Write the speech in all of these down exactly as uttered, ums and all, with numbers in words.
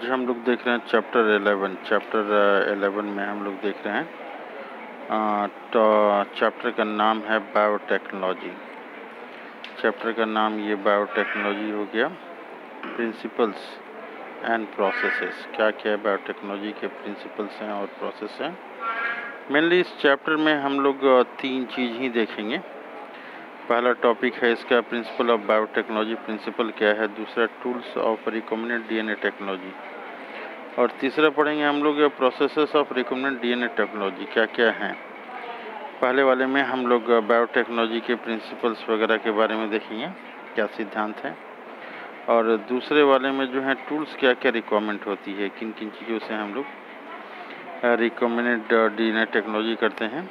हम लोग देख रहे हैं चैप्टर इलेवन। चैप्टर इलेवन में हम लोग देख रहे हैं आ, तो चैप्टर का नाम है बायोटेक्नोलॉजी। चैप्टर का नाम ये बायोटेक्नोलॉजी हो गया। प्रिंसिपल्स एंड प्रोसेसेस, क्या क्या है बायोटेक्नोलॉजी के प्रिंसिपल्स हैं और प्रोसेस हैं। मेनली इस चैप्टर में हम लोग तीन चीज़ ही देखेंगे। पहला टॉपिक है इसका प्रिंसिपल ऑफ बायोटेक्नोलॉजी, प्रिंसिपल क्या है। दूसरा tools of recombinant DNA technology, और तीसरा पढ़ेंगे हम लोग processes of recombinant DNA technology क्या क्या हैं। पहले वाले में हम लोग बायोटेक्नोलॉजी के प्रिंसिपल्स वगैरह के बारे में देखेंगे, क्या सिद्धांत हैं, और दूसरे वाले में जो है टूल्स क्या क्या रिक्वायरमेंट होती है, किन किन चीज़ों से हम लोग रिकॉम्बिनेंट डीएनए टेक्नोलॉजी करते हैं।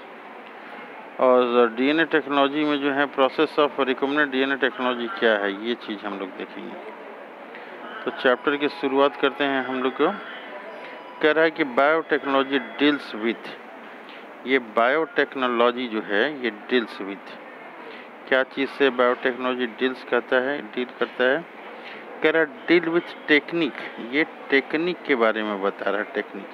और डीएनए टेक्नोलॉजी में जो है process of recombinant DNA technology क्या है, ये चीज़ हम लोग देखेंगे। तो चैप्टर की शुरुआत करते हैं। हम लोग को कह रहा है कि बायोटेक्नोलॉजी डील्स विथ, ये बायोटेक्नोलॉजी जो है ये डील्स विथ, क्या चीज़ से बायोटेक्नोलॉजी डील्स करता है, डील करता है। कह रहा है डील विथ टेक्निक, ये टेक्निक के बारे में बता रहा है। टेक्निक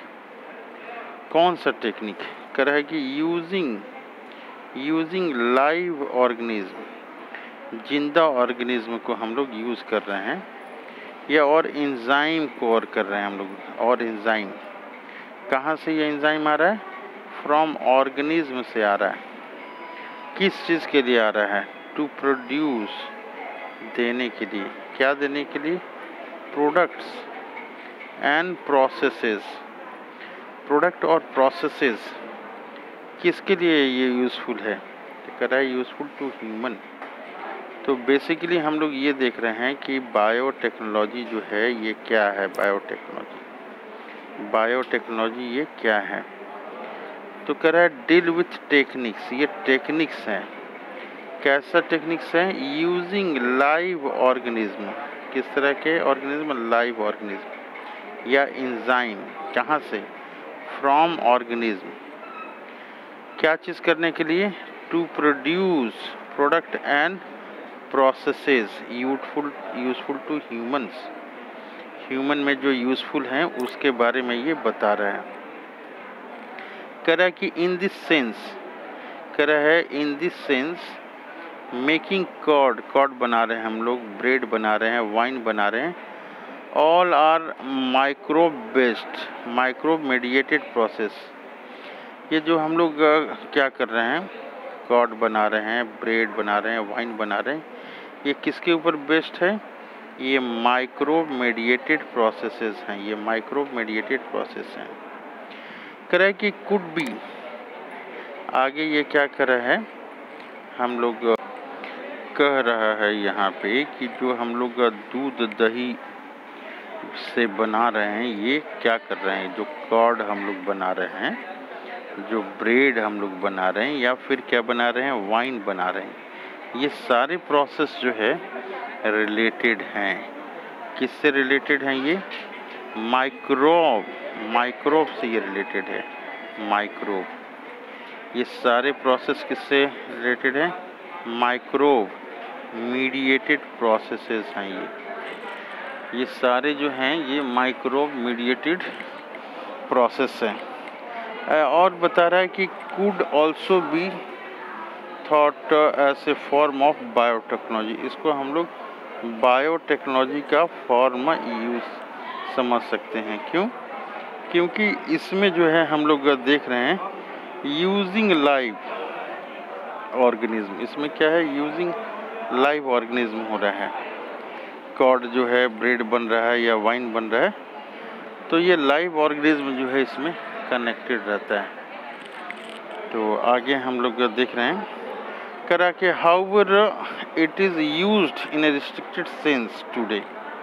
कौन सा टेक्निक, कह रहा है कि यूजिंग यूजिंग लाइव ऑर्गेनिज्म, जिंदा ऑर्गेनिज्म को हम लोग यूज़ कर रहे हैं, या और एंजाइम को और कर रहे हैं हम लोग। और एंजाइम कहाँ से ये एंजाइम आ रहा है, फ्रॉम ऑर्गेनिज्म से आ रहा है। किस चीज़ के लिए आ रहा है, टू प्रोड्यूस, देने के लिए, क्या देने के लिए, प्रोडक्ट्स एंड प्रोसेसेस। प्रोडक्ट और प्रोसेसेस किसके लिए ये यूज़फुल है, तो कह रहा है यूज़फुल टू ह्यूमन। तो बेसिकली हम लोग ये देख रहे हैं कि बायोटेक्नोलॉजी जो है ये क्या है। बायोटेक्नोलॉजी बायोटेक्नोलॉजी ये क्या है, तो कह रहा है डील विथ टेक्निक्स, ये टेक्निक्स हैं। कैसा टेक्निक्स हैं, यूजिंग लाइव ऑर्गेनिज्म, किस तरह के ऑर्गेनिज्म, लाइव ऑर्गेनिज्म या एंजाइम, कहाँ से, फ्रॉम ऑर्गेनिज्म, क्या चीज़ करने के लिए, to produce product and processes useful useful to humans, human में जो यूजफुल हैं उसके बारे में ये बता रहा है। कह रहा है कि इन दिस सेंस, कह रहा है in this sense making curd, curd बना रहे हैं हम लोग, ब्रेड बना रहे हैं, वाइन बना रहे हैं, all are microbe based, microbe mediated process. ये जो हम लोग क्या कर रहे हैं, कर्ड बना रहे हैं, ब्रेड बना रहे हैं, वाइन बना रहे हैं, ये किसके ऊपर बेस्ड है, ये माइक्रोब मेडिएटेड प्रोसेसेस हैं, ये माइक्रोब मेडिएटेड प्रोसेस हैं। कह रहा है कि कुड बी, आगे ये क्या कर रहा है, हम लोग कह रहा है यहाँ पे कि जो हम लोग दूध दही से बना रहे हैं, ये क्या कर रहे हैं, जो कर्ड हम लोग बना रहे हैं, जो ब्रेड हम लोग बना रहे हैं, या फिर क्या बना रहे हैं, वाइन बना रहे हैं, ये सारे प्रोसेस जो है रिलेटेड हैं। किससे रिलेटेड हैं, ये माइक्रोब, माइक्रोब से ये रिलेटेड है। माइक्रोब, ये सारे प्रोसेस किससे रिलेटेड हैं, माइक्रोब मीडिएटेड प्रोसेसेस हैं। ये ये सारे जो हैं ये माइक्रोब मीडिएटेड प्रोसेस हैं। और बता रहा है कि could also be thought as a form of biotechnology, इसको हम लोग बायोटेक्नोलॉजी का फॉर्म यूज समझ सकते हैं। क्यों, क्योंकि इसमें जो है हम लोग देख रहे हैं यूजिंग लाइव ऑर्गेनिज्म, इसमें क्या है, यूजिंग लाइव ऑर्गेनिज्म हो रहा है। कर्ड जो है, ब्रेड बन रहा है या वाइन बन रहा है, तो ये लाइव ऑर्गेनिज्म जो है इसमें कनेक्टेड रहता है। तो आगे हम लोग देख रहे हैं, करा कि however it is used in a restricted sense today,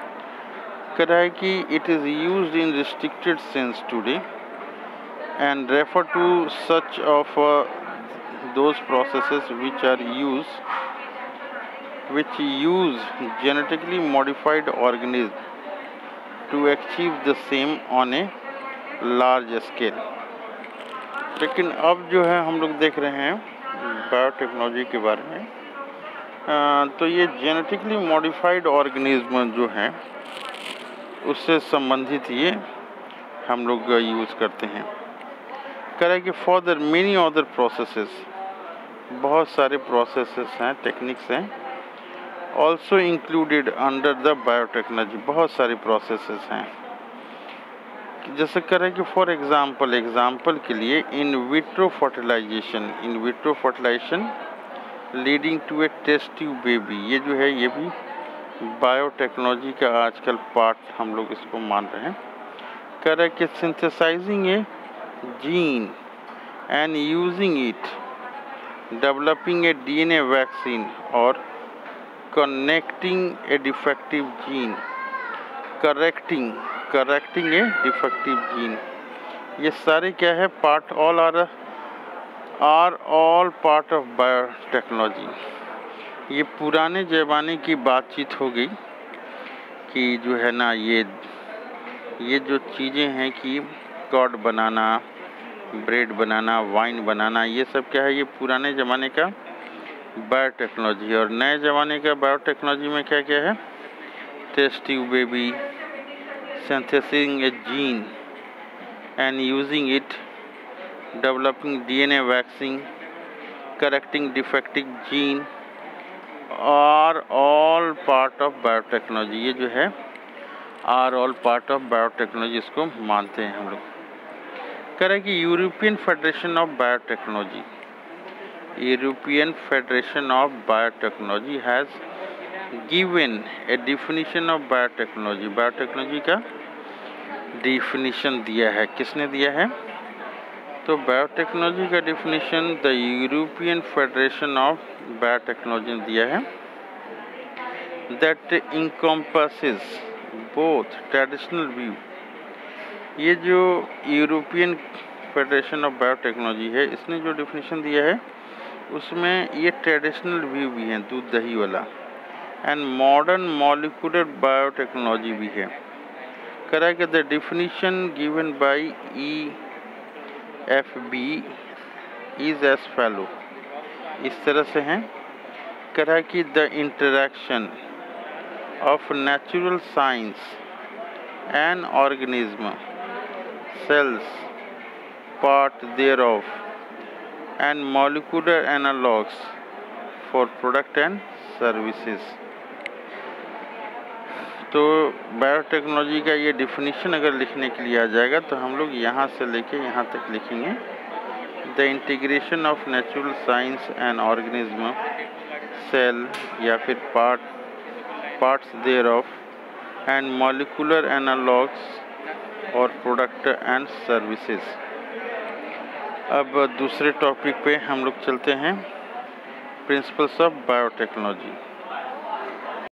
करा है कि it is used in restricted sense today and refer to such of those processes which are use which use genetically modified organism to achieve the same on a large scale। लेकिन अब जो है हम लोग देख रहे हैं बायोटेक्नोलॉजी के बारे में, आ, तो ये जेनेटिकली मॉडिफाइड ऑर्गेनिज्म जो हैं उससे संबंधित ये हम लोग यूज़ करते हैं। कह रहा है कि फॉर मेनी अदर प्रोसेसेस, बहुत सारे प्रोसेसेस हैं, टेक्निक्स हैं, also included under the biotechnology, बहुत सारे प्रोसेसेस हैं। जैसे कह रहे हैं कि फॉर एग्जांपल, एग्जांपल के लिए in vitro fertilisation, in vitro fertilisation leading to a test tube baby, ये जो है ये भी बायोटेक्नोलॉजी का आजकल पार्ट हम लोग इसको मान रहे हैं। कह रहे हैं कि synthesising a gene and using it, developing a DNA vaccine और connecting a defective gene, correcting correcting a defective gene, ये सारे क्या है part, all are are all part of biotechnology. ये पुराने ज़माने की बातचीत हो गई कि जो है ना ये ये जो चीज़ें हैं कि कॉड बनाना, ब्रेड बनाना, वाइन बनाना, ये सब क्या है, ये पुराने ज़माने का बायोटेक्नोलॉजी। और नए ज़माने का बायोटेक्नोलॉजी में क्या क्या है, test tube baby, synthesising a gene and using it, developing DNA vaccine, correcting defective gene are all part of biotechnology. ये जो है are all part of biotechnology, इसको मानते हैं हम लोग। कह रहे हैं कि European Federation of Biotechnology, European Federation of Biotechnology has given a definition of biotechnology, biotechnology का डिफिनीशन दिया है। किसने दिया है? तो बायोटेक्नोलॉजी का definition the European Federation of Biotechnology ने दिया है, that encompasses both traditional view, ये जो यूरोपियन फेडरेशन ऑफ बायोटेक्नोलॉजी है, इसने जो डिफिनीशन दिया है उसमें ये ट्रेडिशनल व्यू भी है, दूध दही वाला, एंड मॉडर्न मॉलिक्यूलर बायोटेक्नोलॉजी भी है। कह रहा है कि the definition given by E F B is as follow, इस तरह से हैं। कह रहा है कि the interaction of natural science and organism, cells, part thereof, and molecular analogues for product and services। तो बायोटेक्नोलॉजी का ये डिफिनीशन अगर लिखने के लिए आ जाएगा तो हम लोग यहाँ से लेके यहाँ तक लिखेंगे, the integration of natural science and organism, cell या फिर part parts thereof, and molecular analogues और प्रोडक्ट एंड सर्विसेज। अब दूसरे टॉपिक पे हम लोग चलते हैं, प्रिंसिपल्स ऑफ बायोटेक्नोलॉजी।